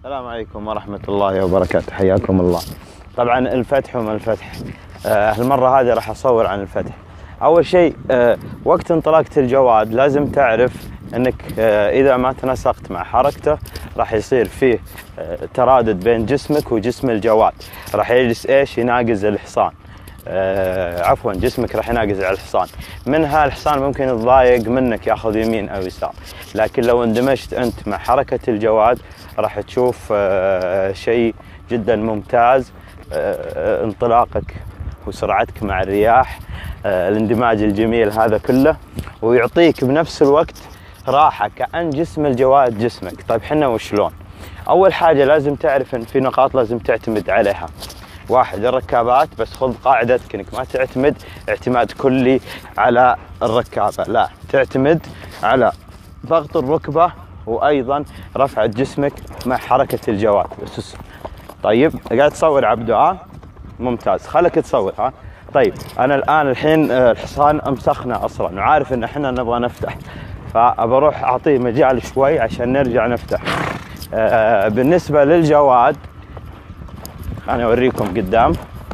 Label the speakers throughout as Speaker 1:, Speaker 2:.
Speaker 1: السلام عليكم ورحمة الله وبركاته، حياكم الله. طبعا الفتح وما الفتح، هالمرة هذه راح أصور عن الفتح. أول شيء وقت انطلاقة الجواد لازم تعرف أنك إذا ما تناسقت مع حركته راح يصير فيه ترادد بين جسمك وجسم الجواد، راح يجلس إيش يناقز الحصان، عفوا جسمك راح يناقز على الحصان. منها الحصان ممكن يتضايق منك ياخذ يمين أو يسار، لكن لو اندمجت أنت مع حركة الجواد راح تشوف شيء جدا ممتاز، انطلاقك وسرعتك مع الرياح، الاندماج الجميل هذا كله، ويعطيك بنفس الوقت راحة كأن جسم الجواد جسمك. طيب حنا وشلون؟ أول حاجة لازم تعرف أن في نقاط لازم تعتمد عليها. واحد، الركابات، بس خذ قاعدتك انك ما تعتمد اعتماد كلي على الركابة، لا، تعتمد على ضغط الركبة وايضا رفعة جسمك مع حركة الجواد. طيب قاعد تصور عبدو؟ ممتاز، خلك تصور. طيب انا الحين الحصان امسخنا اصلا وعارف ان احنا نبغى نفتح، فبروح اعطيه مجال شوي عشان نرجع نفتح. بالنسبة للجواد أنا أوريكم قدام.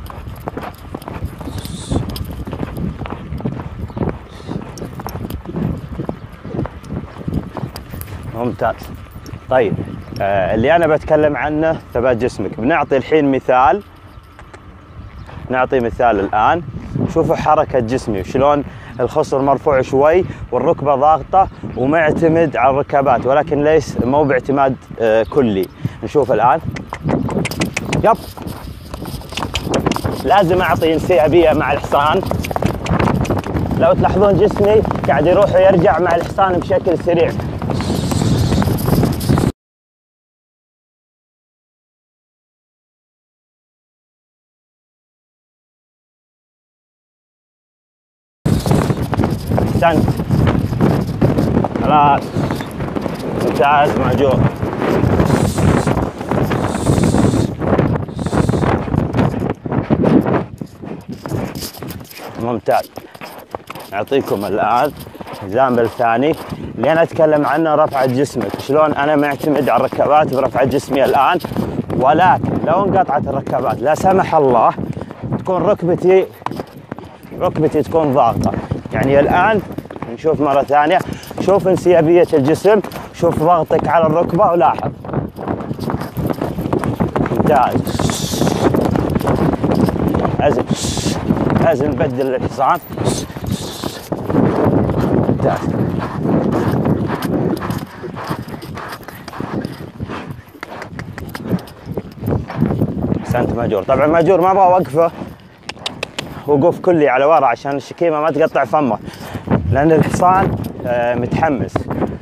Speaker 1: ممتاز. طيب اللي أنا بتكلم عنه ثبات جسمك. بنعطي الحين مثال، نعطي مثال الآن. شوفوا حركة جسمي وشلون الخصر مرفوع شوي والركبة ضاغطة ومعتمد على الركبات، ولكن ليس مو باعتماد كلي. نشوف الآن. يب، لازم اعطي انسيابيه مع الحصان. لو تلاحظون جسمي قاعد يروح ويرجع مع الحصان بشكل سريع. احسنت، خلاص، ممتاز ماجور. ممتاز. نعطيكم الآن اكزامبل ثاني اللي أنا أتكلم عنه، رفعة جسمك. شلون أنا معتمد على الركبات برفعة جسمي الآن، ولكن لو انقطعت الركبات لا سمح الله تكون ركبتي تكون ضاغطة. يعني الآن نشوف مرة ثانية، شوف انسيابية الجسم، شوف ضغطك على الركبة ولاحظ. ممتاز. لازم نبدل الحصان. ممتاز. احسنت ماجور. طبعا ماجور ما ابغى اوقفه وقوف كلي على ورا عشان الشكيمه ما تقطع فمه، لان الحصان متحمس.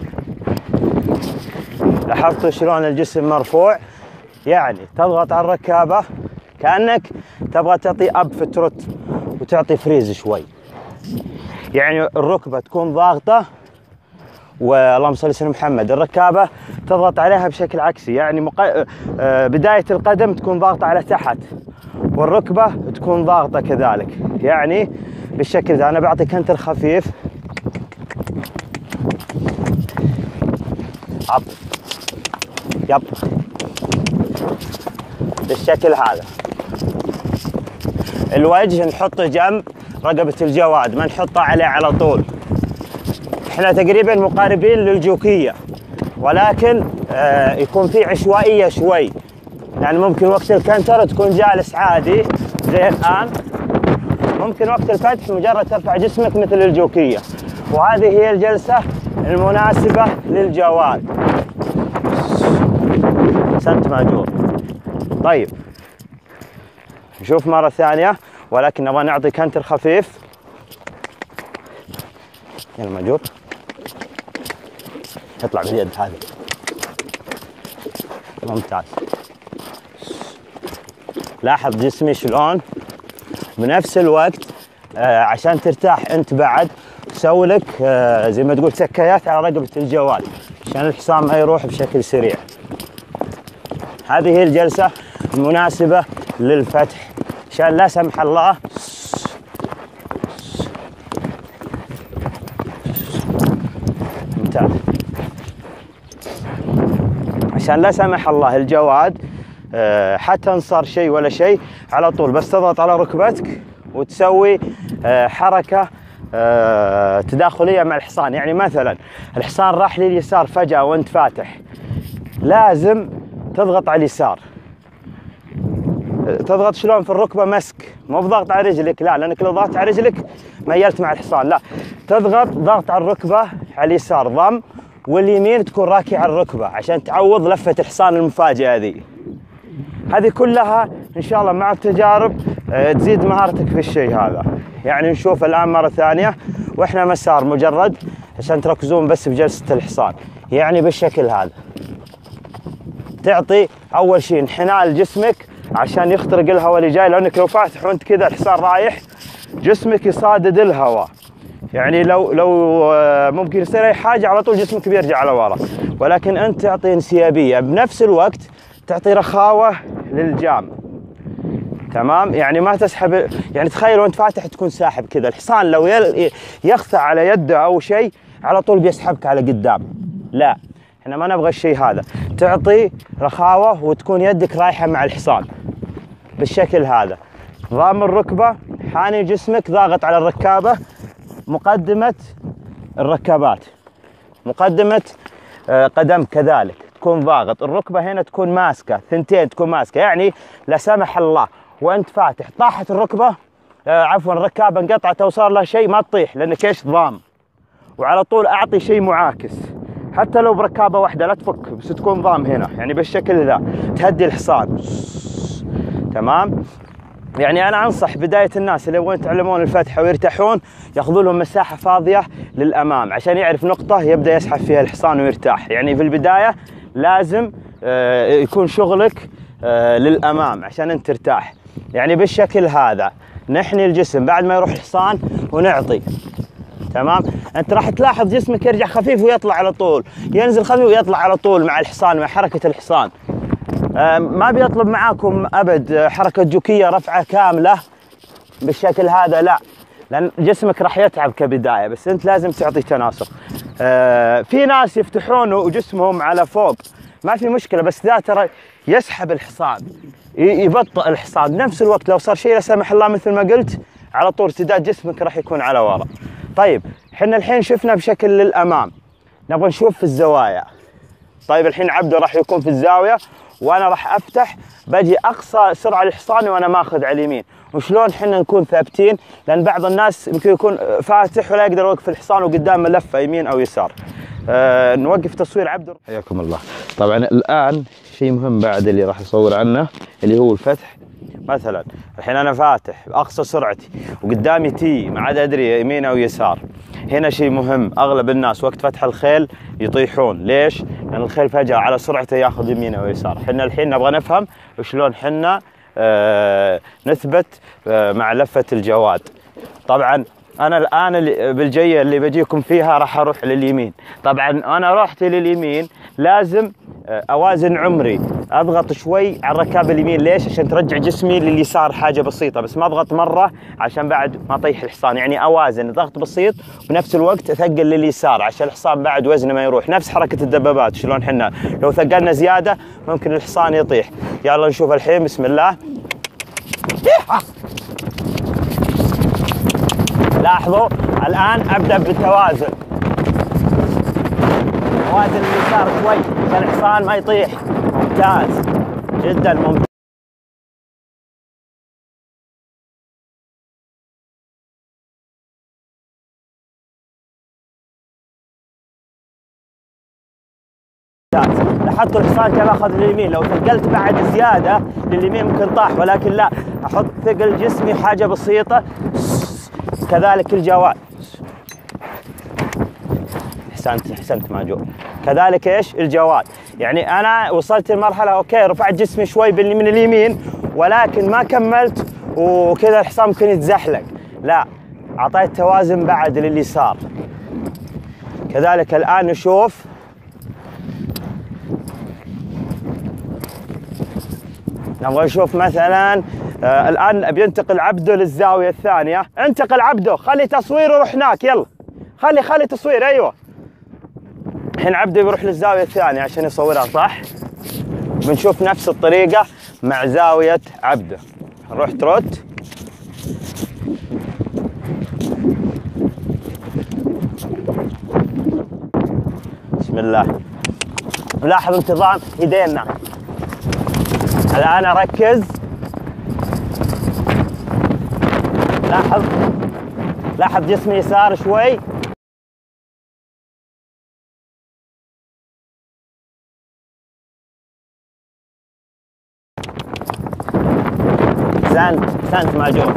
Speaker 1: لاحظتوا شلون الجسم مرفوع؟ يعني تضغط على الركابه كانك تبغى تعطي اب في التروت وتعطي فريز شوي. يعني الركبه تكون ضاغطه، واللهم صل على سيدنا محمد، الركابه تضغط عليها بشكل عكسي. يعني بدايه القدم تكون ضاغطه على تحت والركبه تكون ضاغطه كذلك. يعني بالشكل ذا انا بعطي كنتر خفيف. عط. يب، بالشكل هذا. الوجه نحطه جنب رقبة الجواد، ما نحطه عليه على طول. احنا تقريبا مقاربين للجوكية، ولكن يكون في عشوائية شوي. يعني ممكن وقت الكنتر تكون جالس عادي زي الآن، ممكن وقت الفتح مجرد ترفع جسمك مثل الجوكية، وهذه هي الجلسة المناسبة للجواد. أحسنت ماجور. طيب نشوف مرة ثانية، ولكن نبغى نعطي كنتر خفيف. يلا ماجور، اطلع باليد هذه. ممتاز. لاحظ جسمي شلون. بنفس الوقت عشان ترتاح انت بعد سوي لك زي ما تقول سكايات على رقبة الجواد عشان الحصان ما يروح بشكل سريع. هذه هي الجلسة المناسبة للفتح عشان لا سمح الله ممتاز. عشان لا سمح الله الجواد حتى ان صار شيء ولا شيء على طول بس تضغط على ركبتك وتسوي حركة تداخلية مع الحصان. يعني مثلا الحصان راح لليسار فجأة وانت فاتح، لازم تضغط على اليسار. تضغط شلون في الركبة؟ مسك، مو بضغط على رجلك، لا، لانك لو ضغطت على رجلك ميلت مع الحصان، لا، تضغط ضغط على الركبة على اليسار ضم، واليمين تكون راكي على الركبة عشان تعوض لفة الحصان المفاجئة ذي. هذه كلها ان شاء الله مع التجارب تزيد مهارتك في الشيء هذا. يعني نشوف الان مرة ثانية واحنا مسار مجرد عشان تركزون بس بجلسة الحصان. يعني بالشكل هذا تعطي اول شيء انحناء لجسمك عشان يخترق الهواء اللي جاي، لانك لو فاتح وانت كذا الحصان رايح جسمك يصادد الهواء، يعني لو ممكن يصير اي حاجه على طول جسمك بيرجع على ورا. ولكن انت تعطي انسيابيه بنفس الوقت تعطي رخاوه للجام. تمام؟ يعني ما تسحب، يعني تخيل وانت فاتح تكون ساحب كذا، الحصان لو يخثع على يده او شيء على طول بيسحبك على قدام. لا، احنا ما نبغى الشيء هذا، تعطي رخاوه وتكون يدك رايحه مع الحصان بالشكل هذا. ضام الركبه، حاني جسمك، ضاغط على الركابه، مقدمه الركابات، مقدمه قدم كذلك تكون ضاغط، الركبه هنا تكون ماسكه، ثنتين تكون ماسكه. يعني لا سمح الله وانت فاتح طاحت الركبه عفوا الركابه انقطعت او صار لها شيء ما تطيح، لانك ايش؟ ضام. وعلى طول اعطي شيء معاكس حتى لو بركابه واحده، لا تفك بس تكون ضام هنا، يعني بالشكل ذا تهدي الحصان. تمام؟ يعني انا انصح بدايه الناس اللي يبغون يتعلمون الفتحه ويرتاحون ياخذوا لهم مساحه فاضيه للامام عشان يعرف نقطه يبدا يسحب فيها الحصان ويرتاح. يعني في البدايه لازم يكون شغلك للامام عشان انت ترتاح. يعني بالشكل هذا نحني الجسم بعد ما يروح الحصان ونعطي. تمام؟ انت راح تلاحظ جسمك يرجع خفيف ويطلع على طول، ينزل خفيف ويطلع على طول مع الحصان، مع حركه الحصان. ما بيطلب معاكم ابد حركه جوكيه رفعه كامله بالشكل هذا، لا، لان جسمك راح يتعب كبدايه، بس انت لازم تعطي تناسق. في ناس يفتحون وجسمهم على فوق ما في مشكله، بس ذا ترى يسحب الحصان، يبطئ الحصان. بنفس الوقت لو صار شيء لا سمح الله مثل ما قلت على طول ارتداد جسمك راح يكون على ورا. طيب احنا الحين شفنا بشكل للامام، نبغى نشوف في الزوايا. طيب الحين عبده راح يكون في الزاويه وانا راح افتح، بجي اقصى سرعه للحصان وانا ماخذ على اليمين. وشلون احنا نكون ثابتين؟ لان بعض الناس يمكن يكون فاتح ولا يقدر يوقف الحصان وقدام لفه يمين او يسار. نوقف تصوير عبده. حياكم الله. طبعا الان شيء مهم بعد اللي راح اصور عنه اللي هو الفتح. مثلا الحين انا فاتح باقصى سرعتي وقدامي تي ما عاد ادري يمين او يسار. هنا شيء مهم، اغلب الناس وقت فتح الخيل يطيحون. ليش؟ لان الخيل فجاه على سرعته ياخذ يمين او يسار. احنا الحين نبغى نفهم وشلون احنا نثبت مع لفه الجواد. طبعا انا الان بالجيه اللي بجيكم فيها راح اروح لليمين. طبعا انا رحت لليمين لازم اوازن عمري، اضغط شوي على الركاب اليمين. ليش؟ عشان ترجع جسمي لليسار حاجه بسيطه، بس ما اضغط مره عشان بعد ما اطيح الحصان. يعني اوازن ضغط بسيط وبنفس الوقت اثقل لليسار عشان الحصان بعد وزنه ما يروح. نفس حركه الدبابات، شلون احنا لو ثقلنا زياده ممكن الحصان يطيح. يلا نشوف الحين. بسم الله. لاحظوا الان ابدا بالتوازن، اوازن اليسار شوي عشان الحصان ما يطيح. ممتاز جدا، ممتاز. لاحظتوا الحصان كيف اخذ لليمين؟ لو ثقلت بعد زياده لليمين ممكن طاح، ولكن لا، احط ثقل جسمي حاجه بسيطه. كذلك الجواد. احسنت ماجور. كذلك ايش؟ الجواد. يعني انا وصلت لمرحله اوكي رفعت جسمي شوي من اليمين ولكن ما كملت وكذا الحصان ممكن يتزحلق، لا، اعطيت توازن بعد لليسار. كذلك الان نشوف نبغى نشوف مثلا الان بينتقل عبده للزاويه الثانيه. انتقل عبده، خلي تصوير وروح هناك. يلا خلي تصوير. ايوه الحين عبده بيروح للزاويه الثانيه عشان يصورها صح. بنشوف نفس الطريقة مع زاوية عبده. نروح تروت. بسم الله. لاحظ انتظام ايدينا. الآن أركز. لاحظ جسمي يسار شوي. سنت ماجور.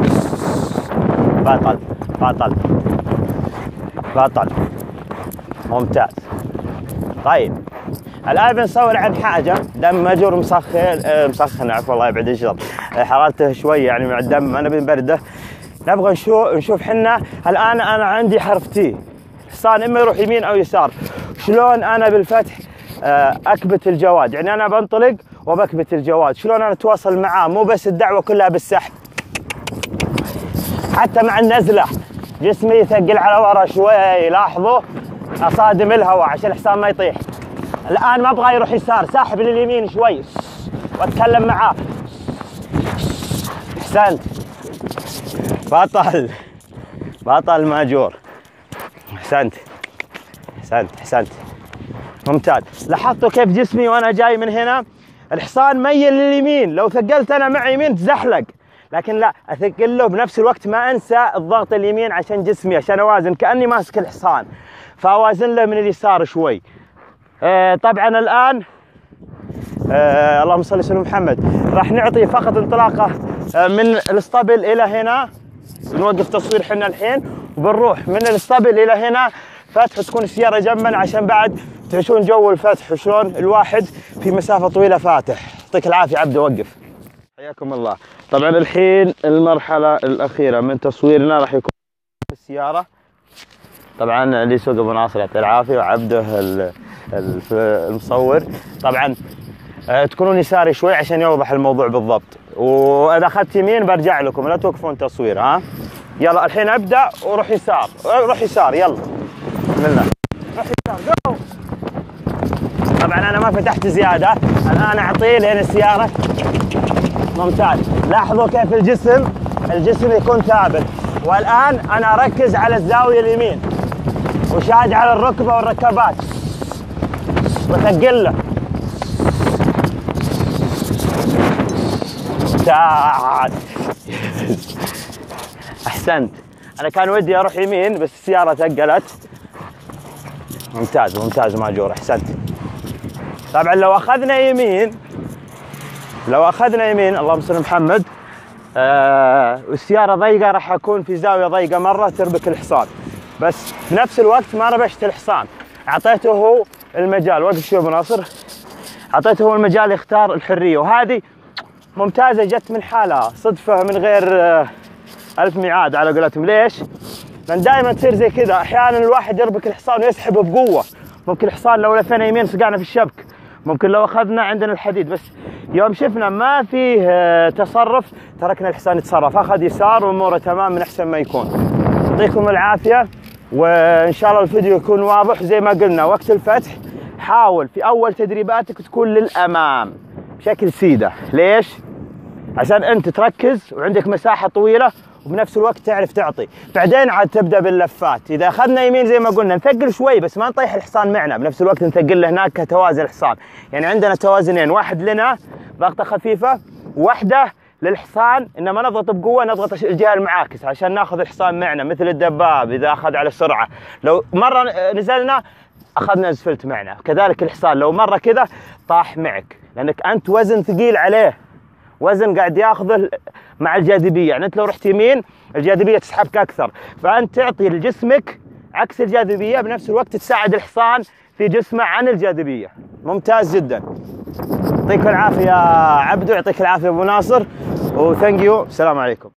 Speaker 1: بطل. ممتاز. طيب الآن بنصور عن حاجة دم ماجور مسخن عفوا الله يبعد الشر، حرارته شوي يعني مع الدم أنا بنبرده. نبغى نشوف حنا الآن أنا عندي حرف تي، الحصان إما يروح يمين أو يسار. شلون أنا بالفتح أكبت الجواد، يعني أنا بنطلق وبكبت الجواد، شلون أنا أتواصل معاه؟ مو بس الدعوة كلها بالسحب، حتى مع النزلة جسمي يثقل على ورا شوي. لاحظوا أصادم الهواء عشان الحصان ما يطيح. الآن ما أبغى يروح يسار، ساحب لليمين شوي وأتكلم معاه. أحسنت. بطل ماجور. أحسنت. ممتاز. لاحظتوا كيف جسمي وأنا جاي من هنا الحصان ميل لليمين، لو ثقلت أنا مع يمين تزحلق، لكن لا أثقل له بنفس الوقت ما أنسى الضغط اليمين عشان جسمي، عشان أوازن كأني ماسك الحصان، فأوازن له من اليسار شوي. طبعا الآن اللهم صل على سيدنا محمد راح نعطي فقط انطلاقة من الاسطبل إلى هنا. نوقف تصوير حنا الحين وبنروح من الاسطبل إلى هنا فتح، تكون السيارة جنبنا عشان بعد تعيشون جو الفتح وشلون الواحد في مسافة طويلة فاتح. يعطيك العافية عبده. وقف. حياكم الله. طبعا الحين المرحلة الأخيرة من تصويرنا راح يكون بالسيارة. طبعا اللي يسوق ابو ناصر يعطيه العافية وعبده المصور. طبعا تكونون يساري شوي عشان يوضح الموضوع بالضبط، واذا اخذت يمين برجع لكم، لا توقفون تصوير. ها يلا الحين ابدا وروح يسار. يلا بسم الله. روح يسار جو. طبعا انا ما فتحت زياده، الان اعطيه لين السياره. ممتاز. لاحظوا كيف الجسم يكون ثابت، والان انا اركز على الزاويه اليمين وشاد على الركبه والركبات وثقل له. احسنت. انا كان ودي اروح يمين بس السياره ثقلت. ممتاز ماجور. احسنت. طبعا لو اخذنا يمين اللهم صل على محمد والسياره ضيقه راح اكون في زاويه ضيقه مره تربك الحصان، بس في نفس الوقت ما ربشت الحصان، اعطيته هو المجال. وقف شوي ابو ناصر. اعطيته هو المجال يختار الحريه، وهذه ممتازه جت من حالها صدفه من غير الف ميعاد على قولتهم. ليش؟ لان دائما تصير زي كذا، احيانا الواحد يربك الحصان ويسحبه بقوه، ممكن الحصان لو لفينا يمين صقعنا في الشبك، ممكن لو اخذنا عندنا الحديد، بس يوم شفنا ما فيه تصرف تركنا الحصان يتصرف، اخذ يسار واموره تمام من احسن ما يكون. يعطيكم العافيه، وان شاء الله الفيديو يكون واضح. زي ما قلنا وقت الفتح حاول في اول تدريباتك تكون للامام بشكل سيده. ليش؟ عشان انت تركز وعندك مساحه طويله وبنفس الوقت تعرف تعطي. بعدين عاد تبدا باللفات. اذا اخذنا يمين زي ما قلنا نثقل شوي بس ما نطيح الحصان معنا، بنفس الوقت نثقل له هناك كتوازن الحصان. يعني عندنا توازنين، واحد لنا ضغطه خفيفه وواحده للحصان، انما نضغط بقوه، نضغط الجهه المعاكسه عشان ناخذ الحصان معنا، مثل الدباب اذا اخذ على السرعه. لو مره نزلنا اخذنا زفلت معنا، كذلك الحصان لو مره كذا طاح معك، لانك انت وزن ثقيل عليه، وزن قاعد ياخذه مع الجاذبيه. يعني انت لو رحت يمين الجاذبيه تسحبك اكثر، فانت تعطي لجسمك عكس الجاذبيه، بنفس الوقت تساعد الحصان في جسمه عن الجاذبيه. ممتاز جدا. يعطيك العافيه يا عبدو، يعطيك العافيه ابو ناصر، وثانك يو. السلام عليكم.